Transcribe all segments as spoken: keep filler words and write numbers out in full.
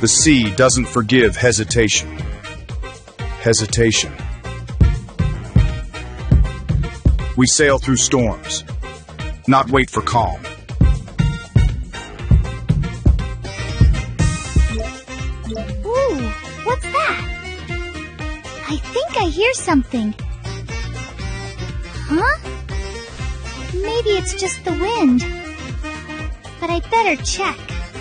The sea doesn't forgive hesitation. Hesitation. We sail through storms, not wait for calm. Ooh, what's that? I think I hear something. Huh? Maybe it's just the wind. But I better check.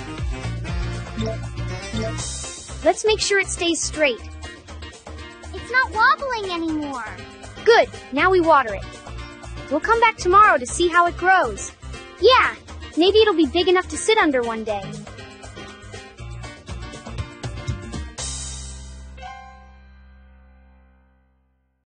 Let's make sure it stays straight. It's not wobbling anymore. Good, now we water it. We'll come back tomorrow to see how it grows. Yeah, Maybe it'll be big enough to sit under one day.